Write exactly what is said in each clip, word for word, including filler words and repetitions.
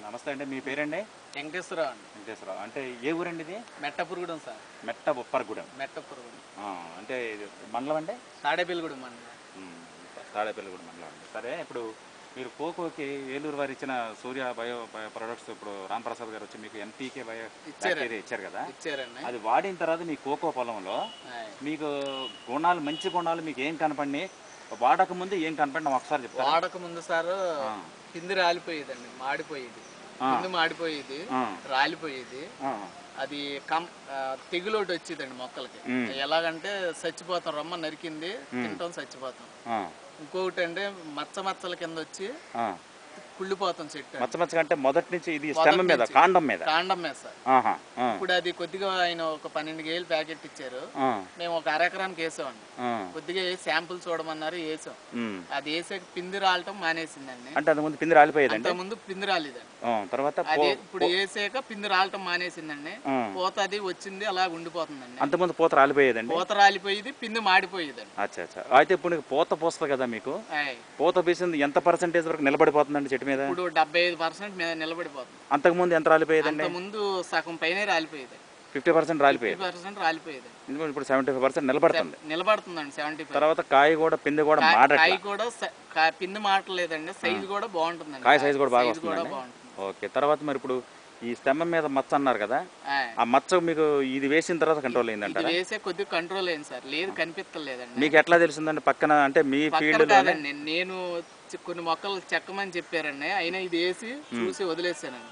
నమస్తే అండి. మీ పేరండి? వెంకటేశ్వరరావు అండి. వెంకటేశ్వరరావు. అంటే ఏ ఊరండి ఇది? మెట్టపురగూడెం సార్. మెట్ట బొప్పరగూడెం. మెట్టపురగూడెం. అంటే ఇది మండలం అండి? తాడేపల్లిగూడెం మండలం. తాడేపల్లిగూడెం మండలం అండి. సరే, ఇప్పుడు మీరు కోకోకి ఏలూరు వారు ఇచ్చిన సూర్య బయో బయో ప్రొడక్ట్స్ ఇప్పుడు రాంప్రసాద్ గారు వచ్చి మీకు ఎన్పీకే బయో బ్యాక్టీరియా ఇచ్చారు కదా, ఇచ్చారండి. అది వాడిన తర్వాత మీ కోకో పొలంలో మీకు గుణాలు, మంచి గుణాలు మీకు ఏం కనపడి, వాడక ముందు ఏం కనపడినా ఒకసారి చెప్తారా? వాడక ముందు సార్ పిండి రాలిపోయేదండి, మాడిపోయేది. పిండి మాడిపోయేది, రాలిపోయేది. అది కం తెగులోటి వచ్చేదండి మొక్కలకి. ఎలాగంటే చచ్చిపోతాం, రొమ్మ నరికింది తింటాం, చచ్చిపోతాం. ఇంకొకటి అంటే మచ్చ మచ్చల కింద వచ్చి కుళ్ళిపోతాం చెట్టు. మచ్చ మచ్చ అంటే మొదటి నుంచి ఇది స్టెమ్ మీద, కాండం మీద కాండం మీద సార్. ఇప్పుడు అది కొద్దిగా ఆయన ఒక పన్నెండు కేజీలు ప్యాకెట్ ఇచ్చారు, మేము ఒక అర ఎకరానికి వేసామండి. కొద్దిగా శాంపుల్ చూడమన్నారు, వేసాం. అది వేసే పిండి రాలటం మానేసిందండి. అంటే అంత ముందు పిండి రాలిపోయేది, అంత ముందు పిండి రాలేదండి. తర్వాత అదే ఇప్పుడు వేసాక పిండి రాలటం మానేసిందండి. పూత అది వచ్చింది, అలా ఉండిపోతుందండి. అంత ముందు పూత రాలిపోయేదండి. పూత రాలిపోయేది, పిండి మాడిపోయేదండి. అచ్చా అచ్చా. అయితే ఇప్పుడు పూత పోస్తుంది కదా, మీకు పూత పీసింది ఎంత పర్సెంటేజ్ వరకు నిలబడిపోతుందండి చెట్టు మీద? ఇప్పుడు డెబ్బై ఐదు పర్సెంట్ మీద నిలబడిపోతుంది. అంతకు ముందు ఎంత రాలిపోయేదండి? ముందు సగం పైన రాలిపోయేది, ఫిఫ్టీ పర్సెంట్ రాలిపోయేది. పర్సెంట్ రాలిపోయేది. ఇప్పుడు సెవెంటీ ఫైవ్ పర్సెంట్ నిలబడుతుంది నిలబడుతుందండి. Seventy five. తర్వాత కాయ కూడా, పిండి కూడా మాడట్లేదు. కాయ కూడా పిండి మాటలేదండి, సైజు కూడా బాగుంటుందండి. కాయ సైజు కూడా బాగా వస్తుంది. ఓకే. తర్వాత మరి ఇప్పుడు ఈ స్టెమ్ మీద మచ్చ అన్నారు కదా, ఆ మచ్చ మీకు ఇది వేసిన తర్వాత కంట్రోల్ అయిందంట? వేసే కొద్దిగా కంట్రోల్ అయింది సార్. లేదు, కనిపించలేదండి. మీకు ఎట్లా తెలిసిందండి? పక్కన అంటే మీ ఫీల్డ్ కాదండి, నేను కొన్ని మొక్కలు చెక్కమని చెప్పారండి, అయినా ఇది వేసి చూసి వదిలేసానండి.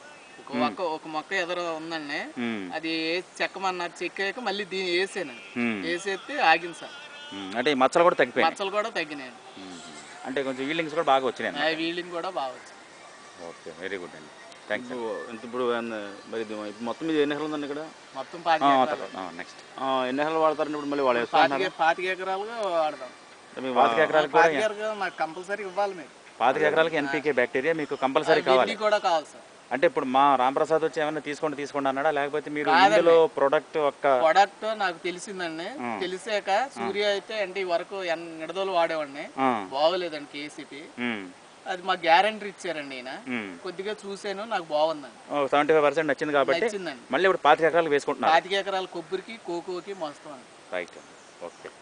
ఒక మొక్క ఒక మొక్క ఎదురు ఉందండి, అది వేసి చెక్కమన్నారు, చెక్కాక మళ్ళీ దీన్ని వేసానండి. వేసేస్తే ఆగింది సార్. అంటే ఈ మచ్చలు కూడా తగ్గిపోయాయి? మచ్చలు కూడా తగ్గినాయి. అంటే కొంచెం వీల్డింగ్స్ కూడా బాగా వచ్చినాయి? వీల్డింగ్ కూడా బాగా వచ్చింది. ఓకే, వెరీ గుడ్ అండి, థ్యాంక్స్. ఇప్పుడు మరి మొత్తం మీద ఎన్ని ఎకరాలు ఉందండి ఇక్కడ? మొత్తం నెక్స్ట్ ఎన్ని ఎకరాలు వాడతారండి ఇప్పుడు? మళ్ళీ వాడే పాతిక ఎకరాలుగా వాడదాం. పాతిక ఎకరాలకు నాకు కంపల్సరీ ఇవ్వాలి. మీరు పాతిక ఎకరాలకి ఎన్పీకే బ్యాక్టీరియా మీకు కంపల్సరీ కావాలి కూడా కావాలి సార్. అంటే ఇప్పుడు మా రాంప్రసాద్ వచ్చి ఏమైనా తీసుకోండి తీసుకోండి అన్నాడా, లేకపోతే మీరు ఇందులో ప్రొడక్ట్ ఒక్క ప్రొడక్ట్ నాకు తెలిసిందండి. తెలిసాక సూర్య అయితే అంటే ఈ వరకు నిడదోలు వాడేవాడిని, బాగోలేదండి కేసీపీ. అది మా గ్యారంటీ ఇచ్చారండి ఈయన. కొద్దిగా చూసాను, నాకు బాగుందండి. సెవెంటీ ఫైవ్ పర్సెంట్ నచ్చింది కాబట్టి మళ్ళీ ఇప్పుడు పాతిక ఎకరాలు వేసుకుంటున్నాను. పాతిక ఎకరాల కొబ్బరికి, కోకోకి మొత్తం. Right, okay.